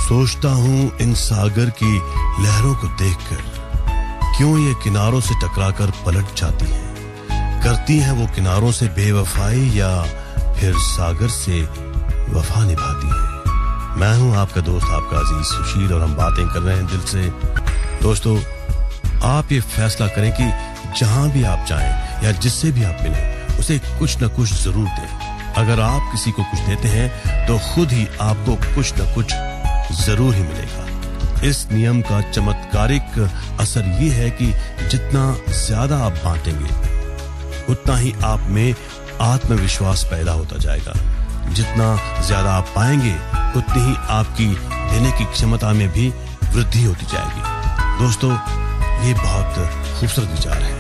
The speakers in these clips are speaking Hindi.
सोचता हूँ इन सागर की लहरों को देखकर, क्यों ये किनारों से टकराकर पलट जाती हैं। करती हैं वो किनारों से बेवफाई या फिर सागर से वफा निभाती हैं। मैं हूँ आपका दोस्त, आपका अजीज सुशील, और हम बातें कर रहे हैं दिल से। दोस्तों, आप ये फैसला करें कि जहां भी आप जाएं या जिससे भी आप मिलें, उसे कुछ न कुछ जरूर दें। अगर आप किसी को कुछ देते हैं तो खुद ही आपको कुछ न कुछ जरूर ही मिलेगा। इस नियम का चमत्कारिक असर ये है कि जितना ज्यादा आप बांटेंगे, उतना ही आप में आत्मविश्वास पैदा होता जाएगा। जितना ज्यादा आप पाएंगे, उतनी ही आपकी देने की क्षमता में भी वृद्धि होती जाएगी। दोस्तों, ये बहुत खूबसूरत विचार है।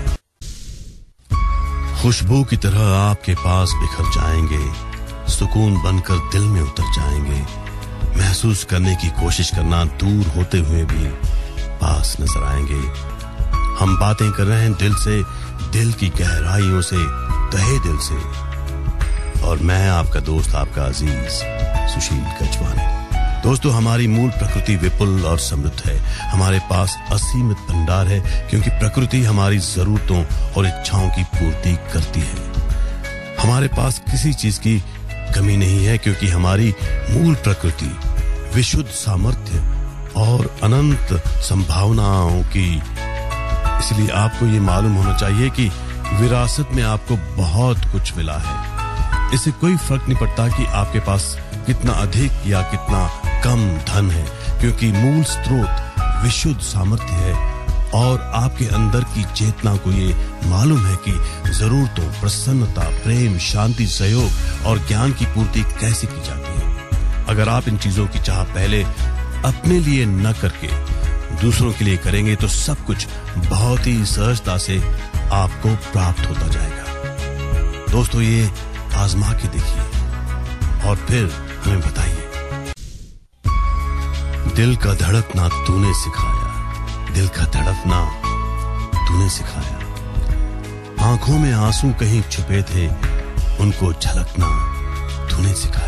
खुशबू की तरह आपके पास बिखर जाएंगे, सुकून बनकर दिल में उतर जाएंगे। महसूस करने की कोशिश करना, दूर होते हुए भी पास नजर आएंगे। हम बातें कर रहे हैं दिल से, दिल की गहराइयों से, तहे दिल से। और मैं आपका दोस्त, आपका अजीज सुशील गजवानी। दोस्तों, हमारी मूल प्रकृति विपुल और समृद्ध है। हमारे पास असीमित भंडार है, क्योंकि प्रकृति हमारी जरूरतों और इच्छाओं की पूर्ति करती है। हमारे पास किसी चीज की कमी नहीं है, क्योंकि हमारी मूल प्रकृति विशुद्ध सामर्थ्य और अनंत संभावनाओं की। इसलिए आपको ये मालूम होना चाहिए कि विरासत में आपको बहुत कुछ मिला है। इससे कोई फर्क नहीं पड़ता कि आपके पास कितना अधिक या कितना कम धन है, क्योंकि मूल स्रोत विशुद्ध सामर्थ्य है। और आपके अंदर की चेतना को ये मालूम है कि जरूरतों, प्रसन्नता, प्रेम, शांति, सहयोग और ज्ञान की पूर्ति कैसे की जाती है। अगर आप इन चीजों की चाह पहले अपने लिए न करके दूसरों के लिए करेंगे, तो सब कुछ बहुत ही सहजता से आपको प्राप्त होता जाएगा। दोस्तों, ये आजमा के देखिए और फिर हमें बताइए। दिल का धड़कना तूने सिखाया, दिल का धड़कना तूने सिखाया। आंखों में आंसू कहीं छुपे थे, उनको झलकना तूने सिखाया।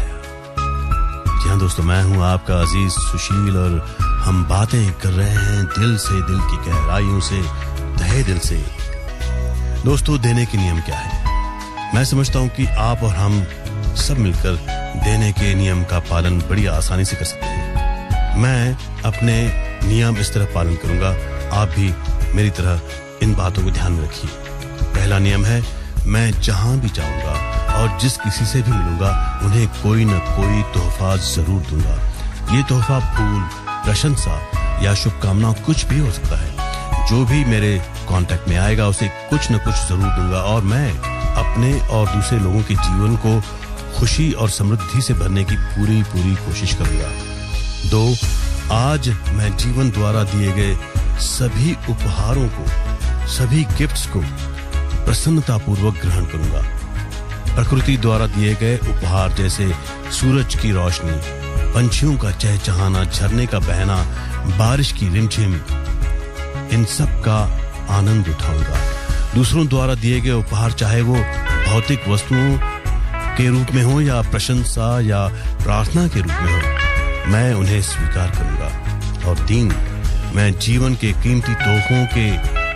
जी हाँ दोस्तों, मैं हूं आपका अजीज सुशील, और हम बातें कर रहे हैं दिल से, दिल की गहराइयों से, तहे दिल से। दोस्तों, देने के नियम क्या है? मैं समझता हूं कि आप और हम सब मिलकर देने के नियम का पालन बड़ी आसानी से कर सकते हैं। मैं अपने नियम इस तरह पालन करूंगा, आप भी मेरी तरह इन बातों को ध्यान में रखिए। पहला नियम है, मैं जहां भी जाऊंगा और जिस किसी से भी मिलूंगा, उन्हें कोई न कोई तोहफा जरूर दूंगा। ये तोहफा फूल, प्रशंसा या शुभकामना कुछ भी हो सकता है। जो भी मेरे कांटेक्ट में आएगा, उसे कुछ न कुछ जरूर दूंगा, और मैं अपने और दूसरे लोगों के जीवन को खुशी और समृद्धि से भरने की पूरी कोशिश करूंगा। 2, आज मैं जीवन द्वारा दिए गए सभी उपहारों को, सभी गिफ्ट्स को प्रसन्नतापूर्वक ग्रहण करूंगा। प्रकृति द्वारा दिए गए उपहार जैसे सूरज की रोशनी, पंछियों का चहचहाना, झरने का बहना, बारिश की रिमझिम, इन सब का आनंद उठाऊंगा। दूसरों द्वारा दिए गए उपहार, चाहे वो भौतिक वस्तुओं के रूप में हो या प्रशंसा या प्रार्थना के रूप में हो, मैं उन्हें स्वीकार करूंगा। और 3, मैं जीवन के कीमती तोहफों के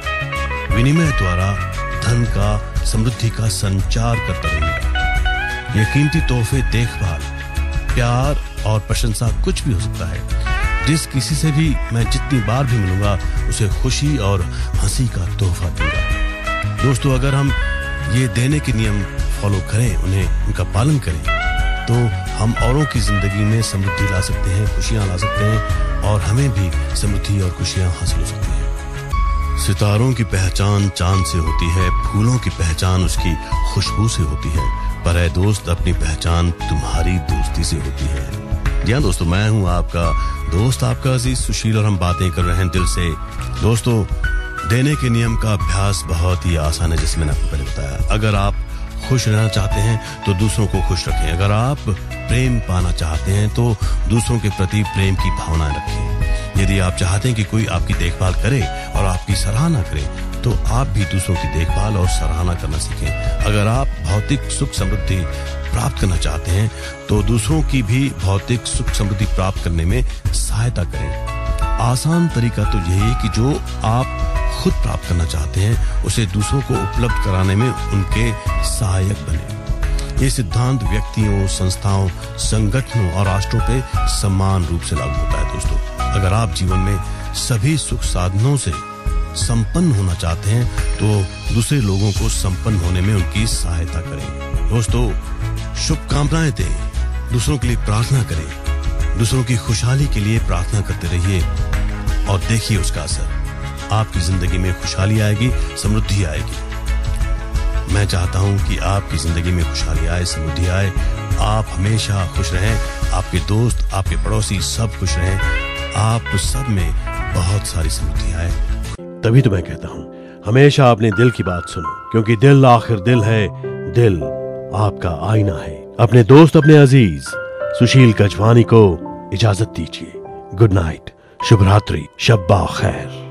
विनिमय द्वारा धन का, समृद्धि का संचार करता रहूंगा। ये कीमती तोहफे देखभाल, प्यार और प्रशंसा कुछ भी हो सकता है। जिस किसी से भी मैं जितनी बार भी मिलूंगा, उसे खुशी और हंसी का तोहफा दूंगा। दोस्तों, अगर हम ये देने के नियम फॉलो करें, उनका पालन करें, तो हम औरों की जिंदगी में समृद्धि ला सकते हैं, खुशियां ला सकते हैं, और हमें भी समृद्धि और खुशियां हासिल हो सकती हैं। सितारों की पहचान चांद से होती है, फूलों की पहचान उसकी खुशबू से होती है, पर ऐ दोस्त, अपनी पहचान तुम्हारी दोस्ती से होती है। जी हाँ दोस्तों, मैं हूँ आपका दोस्त, आपका अजीज सुशील, और हम बातें कर रहे हैं दिल से। दोस्तों, देने के नियम का अभ्यास बहुत ही आसान है, जैसे मैंने आपको पहले बताया। अगर आप खुश रहना चाहते हैं तो दूसरों को खुश रखें। अगर आप प्रेम पाना चाहते हैं तो दूसरों के प्रति प्रेम की भावनाएं रखें। यदि आप चाहते हैं कि कोई आपकी देखभाल करे और आपकी सराहना करे, तो आप भी दूसरों की देखभाल और सराहना करना सीखें। अगर आप भौतिक सुख समृद्धि प्राप्त करना चाहते हैं तो दूसरों की भी भौतिक सुख समृद्धि प्राप्त करने में सहायता करें। आसान तरीका तो यही है कि जो आप खुद प्राप्त करना चाहते हैं उसे दूसरों को उपलब्ध कराने में उनके सहायक बने। ये सिद्धांत व्यक्तियों, संस्थाओं, संगठनों और राष्ट्रों पे समान रूप से लागू होता है। दोस्तों, अगर आप जीवन में सभी सुख साधनों से संपन्न होना चाहते हैं तो दूसरे लोगों को संपन्न होने में उनकी सहायता करें। दोस्तों, शुभकामनाएं दें, दूसरों के लिए प्रार्थना करें, दूसरों की खुशहाली के लिए प्रार्थना करते रहिए और देखिए उसका असर। आपकी जिंदगी में खुशहाली आएगी, समृद्धि आएगी। मैं चाहता हूं कि आपकी जिंदगी में खुशहाली आए, समृद्धि आए, आप हमेशा खुश रहें, आपके दोस्त, आपके पड़ोसी सब खुश रहें, आप सब में बहुत सारी समृद्धि आए। तभी तो मैं कहता हूं, हमेशा अपने दिल की बात सुनो, क्योंकि दिल आखिर दिल है, दिल आपका आईना है। अपने दोस्त, अपने अजीज सुशील गजवानी को इजाजत दीजिए। गुड नाइट, शुभ रात्रि, शब्बा खैर।